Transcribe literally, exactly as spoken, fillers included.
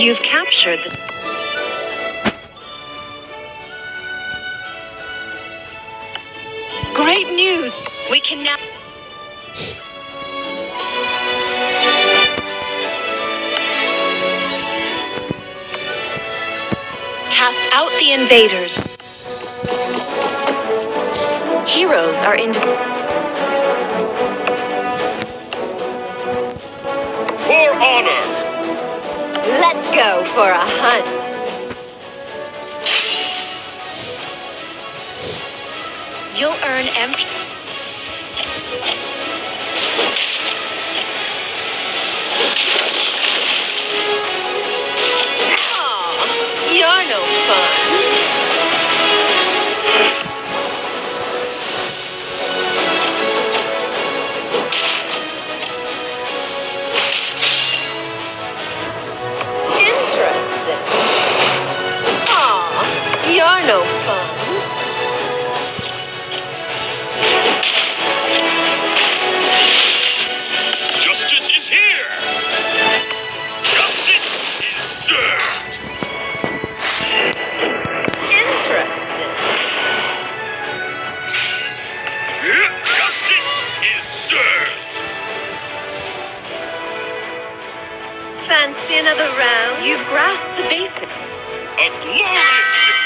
You've captured the... Great news! We can now... Cast out the invaders. Heroes are in... For honor! Let's go for a hunt. You'll earn M P... Aw, you're no fun. Interesting. Aw, you're no fun. Justice is here! Justice is served! Interesting. Justice is served! Fancy another round? You've grasped the basic. A glorious victory!